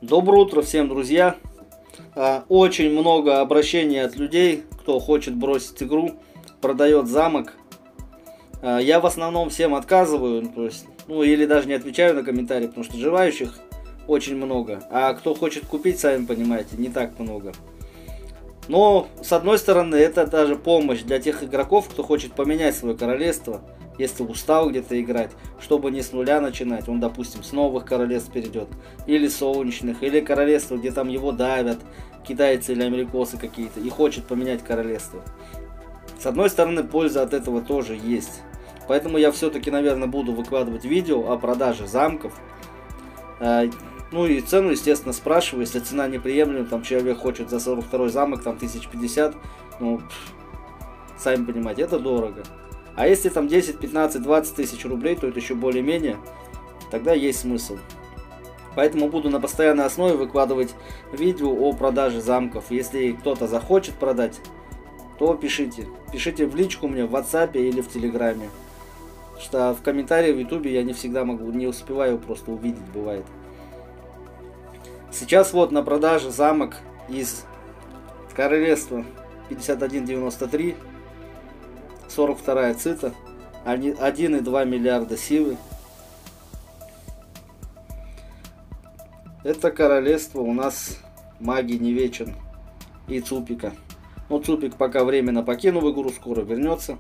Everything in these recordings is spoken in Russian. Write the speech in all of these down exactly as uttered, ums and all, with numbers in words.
Доброе утро всем, друзья! Очень много обращений от людей, кто хочет бросить игру, продает замок. Я в основном всем отказываю, то есть, ну или даже не отвечаю на комментарии, потому что желающих очень много. А кто хочет купить, сами понимаете, не так много. Но, с одной стороны, это даже помощь для тех игроков, кто хочет поменять свое королевство, если устал где-то играть, чтобы не с нуля начинать. Он, допустим, с новых королевств перейдет, или солнечных, или королевства, где там его давят, китайцы или америкосы какие-то, и хочет поменять королевство. С одной стороны, польза от этого тоже есть. Поэтому я все-таки, наверное, буду выкладывать видео о продаже замков. Ну и цену, естественно, спрашиваю. Если цена неприемлема, там человек хочет за сорок второй замок, там тысяч пятьдесят, ну, сами понимаете, это дорого. А если там десять, пятнадцать, двадцать тысяч рублей, то это еще более-менее, тогда есть смысл. Поэтому буду на постоянной основе выкладывать видео о продаже замков. Если кто-то захочет продать, то пишите. Пишите в личку мне в WhatsApp или в Телеграме. Что в комментарии в Ютубе я не всегда могу, не успеваю просто увидеть, бывает. Сейчас вот на продаже замок из королевства пятьдесят один девяносто три, сорок вторая цита, один и два миллиарда силы. Это королевство у нас магии не вечен и Цупика. Но Цупик пока временно покинул игру, скоро вернется.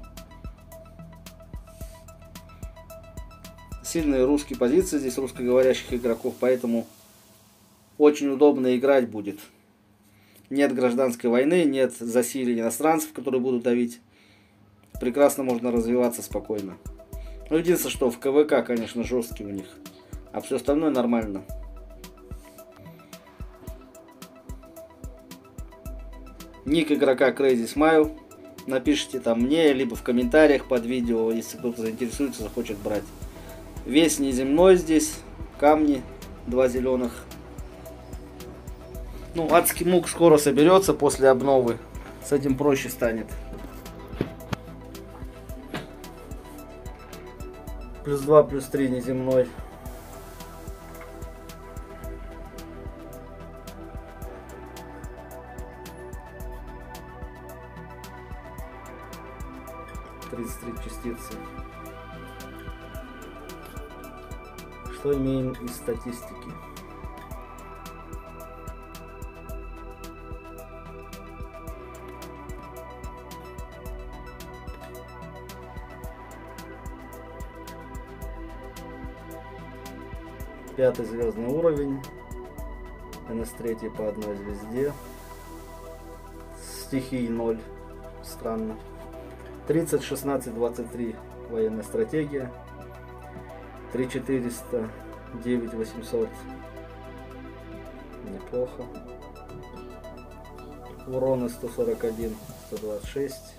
Сильные русские позиции здесь, русскоговорящих игроков, поэтому очень удобно играть будет. Нет гражданской войны, нет засилия иностранцев, которые будут давить. Прекрасно можно развиваться спокойно. Ну, единственное, что в КВК, конечно, жесткий у них. А все остальное нормально. Ник игрока Crazy Smile. Напишите там мне, либо в комментариях под видео, если кто-то заинтересуется, захочет брать. Весь неземной здесь. Камни. Два зеленых. Ну, адский мук скоро соберется после обновы. С этим проще станет. Плюс два, плюс три неземной. тридцать три частицы. Что имеем из статистики? Пятый звездный уровень, эн эс три по одной звезде, стихий ноль, странно, тридцать, шестнадцать, двадцать три военная стратегия, три четыреста, девять восемьсот, неплохо, уроны сто сорок один, сто двадцать шесть.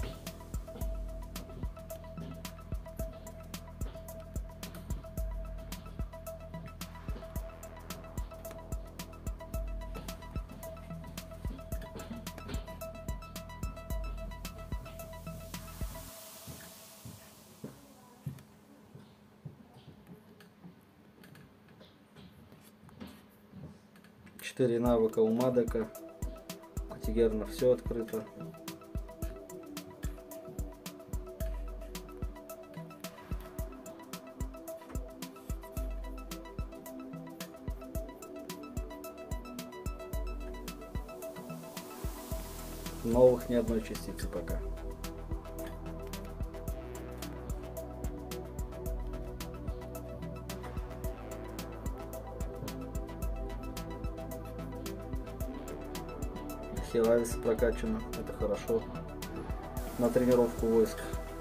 четыре навыка у Мадока. Категорно все открыто. Новых ни одной частицы пока. Хилавис прокачано, это хорошо. На тренировку войск.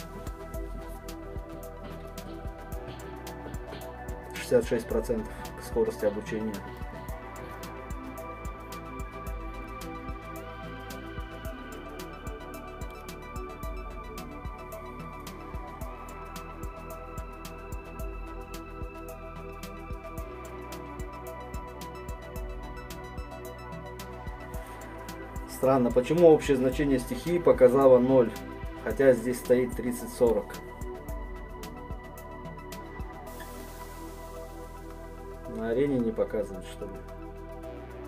шестьдесят шесть процентов скорости обучения. Странно, почему общее значение стихии показало ноль, хотя здесь стоит тридцать сорок. На арене не показывает, что ли?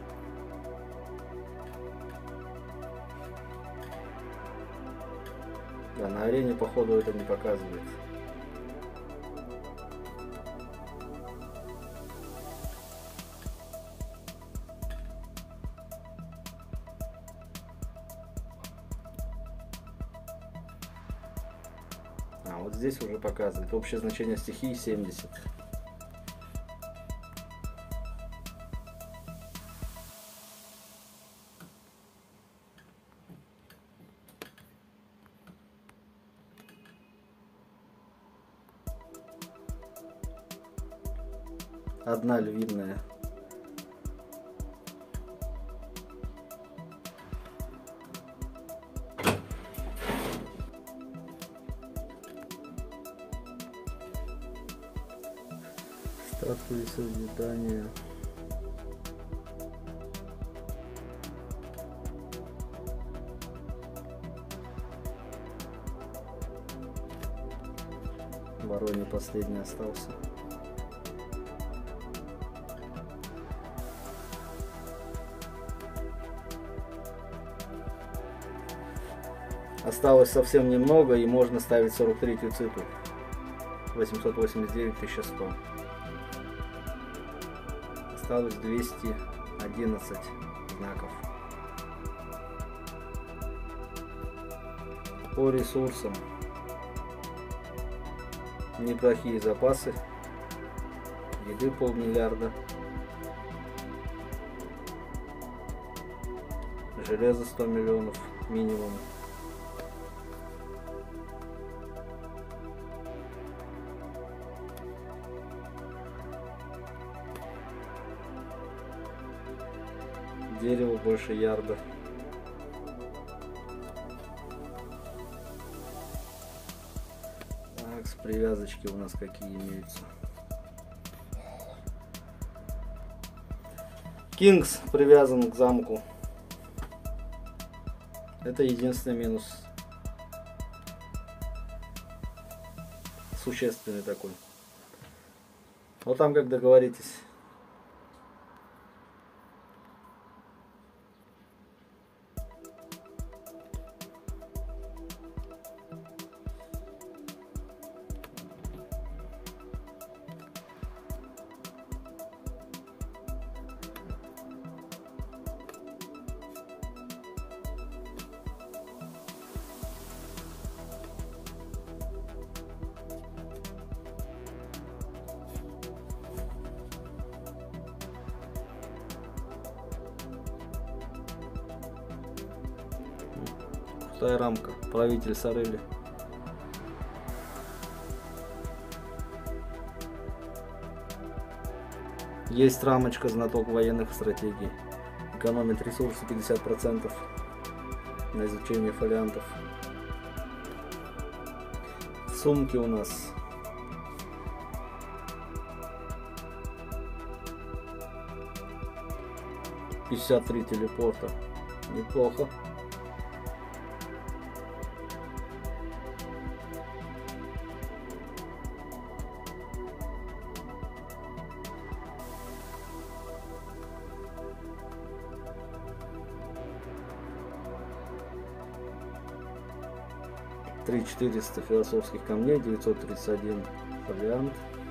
Да, на арене, походу, это не показывает. А, вот здесь уже показывает. Общее значение стихии семьдесят. Одна львиная. Статуи созидания. Вороне последний остался. Осталось совсем немного, и можно ставить сорок третью цифру. восемьсот восемьдесят девять тысяч сто. Осталось двести одиннадцать знаков. По ресурсам. Неплохие запасы. Еды полмиллиарда. Железо сто миллионов минимум. Дерево больше ярда. Так, с привязочки у нас какие имеются. Кингс привязан к замку. Это единственный минус. Существенный такой. Вот там как договоритесь. Пустая рамка. Правитель Сорели. Есть рамочка знаток военных стратегий. Экономит ресурсы пятьдесят процентов на изучение фолиантов. Сумки у нас. пятьдесят три телепорта. Неплохо. три тысячи четыреста философских камней, девятьсот тридцать один фолиант.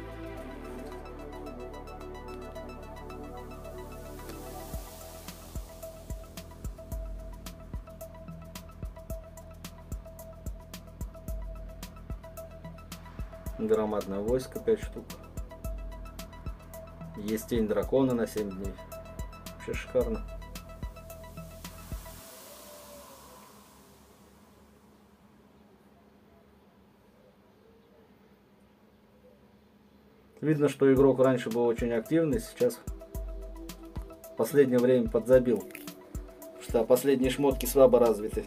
Громадное войско пять штук. Есть тень дракона на семь дней. Вообще шикарно. Видно, что игрок раньше был очень активный, сейчас в последнее время подзабил, что последние шмотки слабо развиты.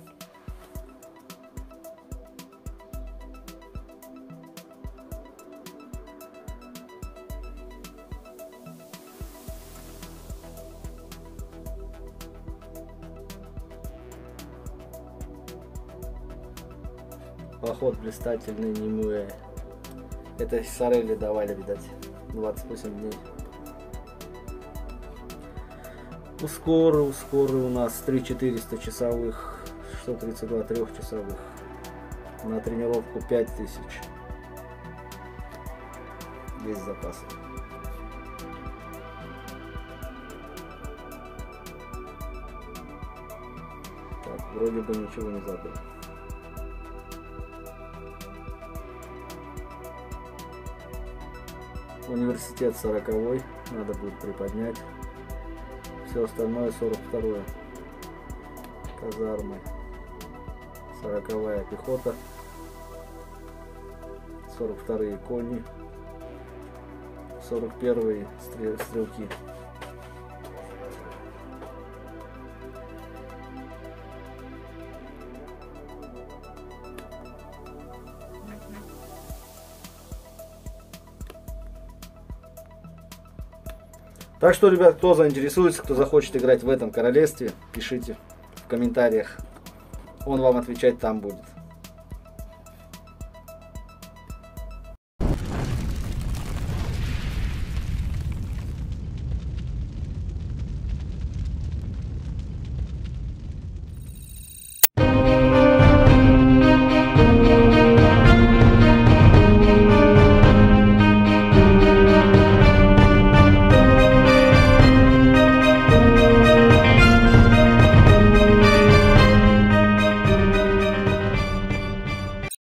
Поход блистательный Нимуэ. Это Сорели давали, видать, двадцать восемь дней. Ускоры, ускоры у нас три тысячи четыреста часовых, сто тридцать два трехчасовых. На тренировку пять тысяч. Есть запасы. Так, вроде бы ничего не забыл. Университет сороковой, надо будет приподнять. Все остальное сорок второе. Казармы. сороковая пехота. сорок вторые кони. сорок первые стрел, стрелки. Так что, ребят, кто заинтересуется, кто захочет играть в этом королевстве, пишите в комментариях. Он вам отвечать там будет.